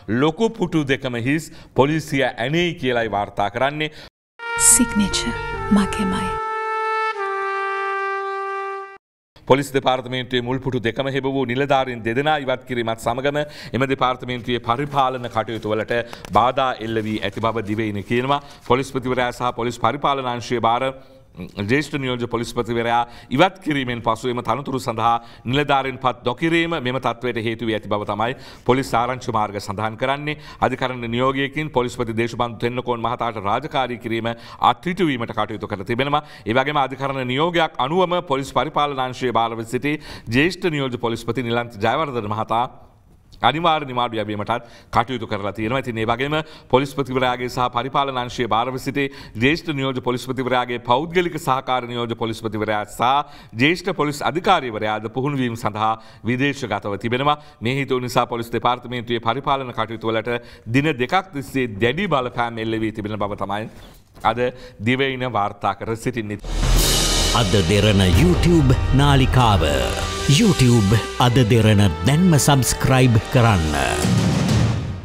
ලොකු පුටු දෙකම හිස් පොලිසිය ඇනේ කියලායි වාර්තා කරන්නේ. සිග්නේචර් මගේමයි. පොලිස් දෙපාර්තමේන්තුවේ මුල් පුටු දෙකම හෙබ වූ නිලධාරීන් දෙදෙනා ඉවත් කිරීමත් සමගම එම දෙපාර්තමේන්තුවේ පරිපාලන කටයුතු වලට බාධා එල්ල වී ඇති බව දිවයින කියනවා. පොලිස්පතිවරයා සහ පොලිස් පරිපාලන අංශයේ භාර ජේෂ්ඨ නියෝජ්‍ය පොලිස්පතිවරයා ඉවත් කිරීමෙන් පසු එම තනතුරු සඳහා නිලධාරීන් පත් නොකිරීම මෙම තත්ත්වයට හේතු වී ඇති බව තමයි පොලිස් ආරංචි මාර්ග සඳහන් කරන්නේ. අධිකරණ නියෝගයකින් පොලිස්පති දේශබන්දු තෙන්නකෝන් මහතාට රාජකාරී කිරීම අත්හිටුවීමට කටයුතු කර තිබෙනවා. ඒ වගේම අධිකරණ නියෝගයක් අනුවම පොලිස් පරිපාලන අංශයේ භාරව සිටි ජේෂ්ඨ නියෝජ්‍ය පොලිස්පති නිලන්ත ජයවර්ධන මහතා අනිවාර්ය නිමාඩු යැවීමටත් කටයුතු කරලා තියෙනවා. ඉතින් ඒ වගේම පොලිස්පතිවරයාගේ සහ පරිපාලන අංශයේ භාරව සිටි ජ්‍යෙෂ්ඨ නියෝජ්‍ය පොලිස්පතිවරයාගේ පෞද්ගලික සහකාර නියෝජ්‍ය පොලිස්පතිවරයා සහ ජ්‍යෙෂ්ඨ පොලිස් අධිකාරීවරයාද පුහුණු වීම සඳහා විදේශගතව තිබෙනවා. මේ හේතුව නිසා පොලිස් දෙපාර්තමේන්තුවේ පරිපාලන කටයුතු වලට දින දෙකක් තිස්සේ දැඩි බලපෑම් එල්ල වී තිබෙන බව තමයි අද දිවයින වාර්තා කර සිටින්නේ. අද දෙරණ YouTube නාලිකාව YouTube අද දෙරණ දැන්ම සබස්ක්‍රයිබ් කරන්න.